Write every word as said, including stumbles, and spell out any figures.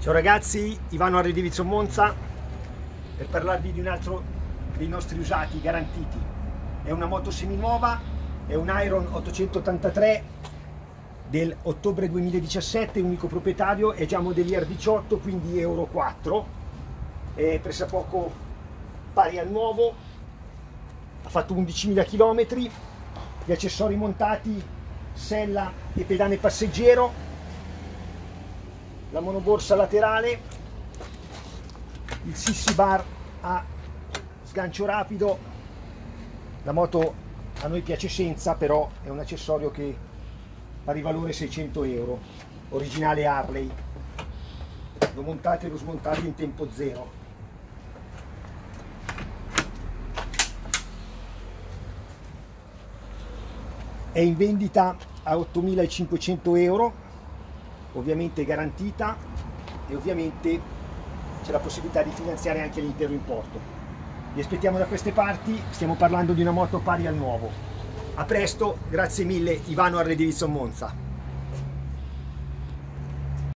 Ciao ragazzi, Ivano Harley Davidson Monza per parlarvi di un altro dei nostri usati garantiti. È una moto seminuova, è un Iron ottocentottantatré del ottobre duemiladiciassette, unico proprietario, è già Modelier diciotto, quindi Euro quattro, è pressappoco pari al nuovo, ha fatto undicimila chilometri, gli accessori montati, sella e pedane passeggero, la monoborsa laterale, il sissi bar a sgancio rapido. La moto a noi piace senza, però è un accessorio che pari valore seicento euro, originale Harley, lo montate e lo smontate in tempo zero. È in vendita a ottomilacinquecento euro, ovviamente garantita, e ovviamente c'è la possibilità di finanziare anche l'intero importo. Vi aspettiamo da queste parti, stiamo parlando di una moto pari al nuovo. A presto, grazie mille, Ivano Harley Davidson Monza.